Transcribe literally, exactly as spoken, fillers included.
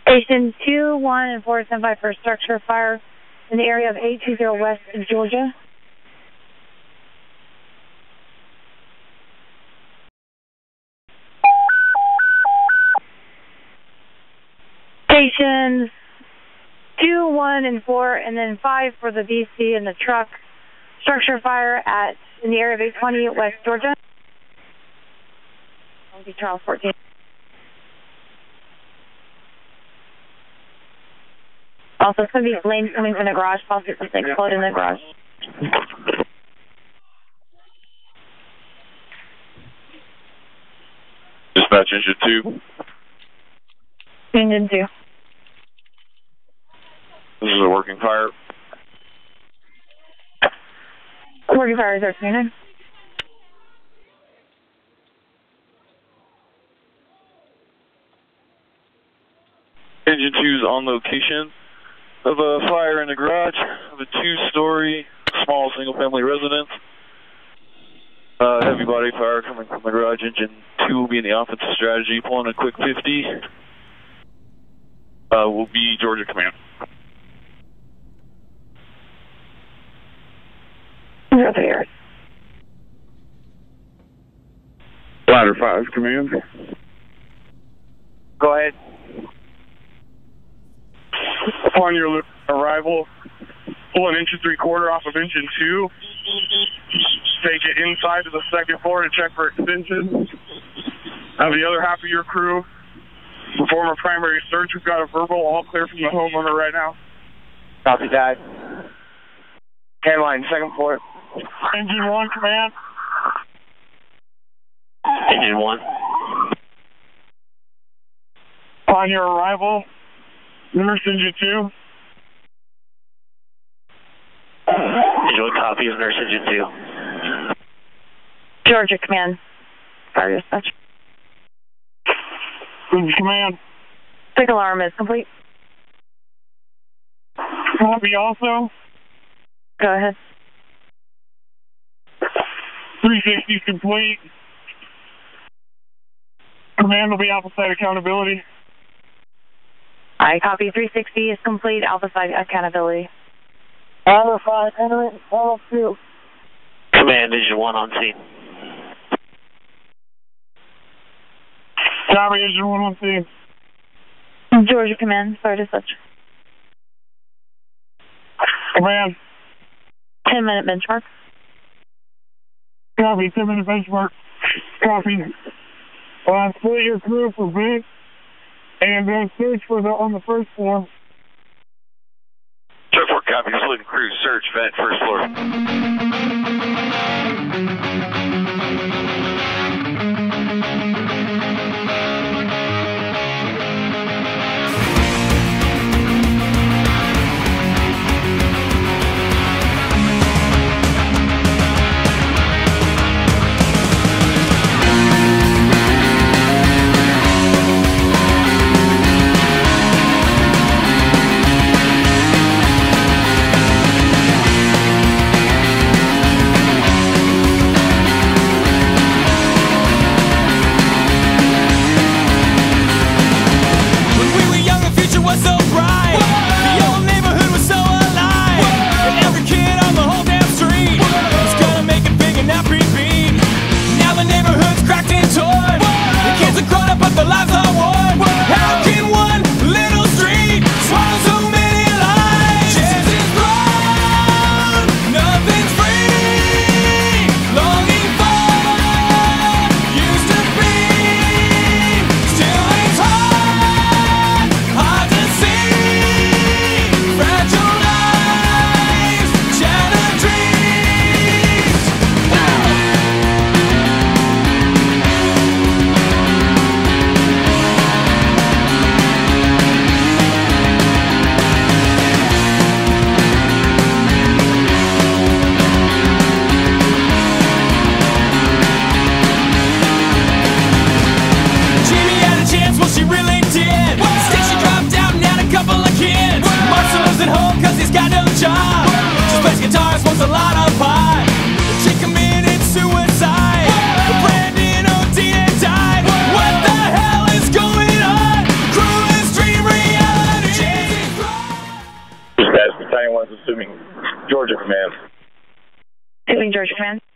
Station two, one, and four stand by for structure fire in the area of eight two zero West in Georgia. Stations two, one, and four, and then five for the V C and the truck. Structure fire at in the area of eight twenty West Georgia. I'll be Charles fourteen. Also, it's going to be flames coming from the garage. Possibly something explode in the garage. Dispatch engine two. Engine two. This is a working fire. Working fire reserve twenty-nine. Engine two is on location of a fire in the garage of a two-story small single-family residence. Uh, heavy body fire coming from the garage. Engine two will be in the offensive strategy, pulling a quick fifty. Uh, will be Georgia Command. Zero three Earth. Ladder five, Command. Go ahead. Upon your arrival, pull an inch and three quarter off of engine two. Take it inside to the second floor to check for extensions. Have the other half of your crew perform a primary search. We've got a verbal all clear from the homeowner right now. Copy that. Hand line, second floor. Engine one, Command. Engine one. Upon your arrival, nurse engine two. Engine one copies, nurse engine two. Georgia Command. Fire dispatch. Command. Sick alarm is complete. Copy also. Go ahead. three sixty is complete. Command will be alpha side accountability. I copy. three sixty is complete. Alpha side accountability. Alpha five, enter it, follow two. Command, engine one on scene. Copy, engine one on scene. Georgia Command. Fire dispatch. Command. ten minute benchmark. Copy, ten minute benchmark. Copy. Uh, split your crew for vent and then search for the on the first floor. Check for copy, split crew, search, vent, first floor. ninety-one's assuming Georgia command. Assuming Georgia command.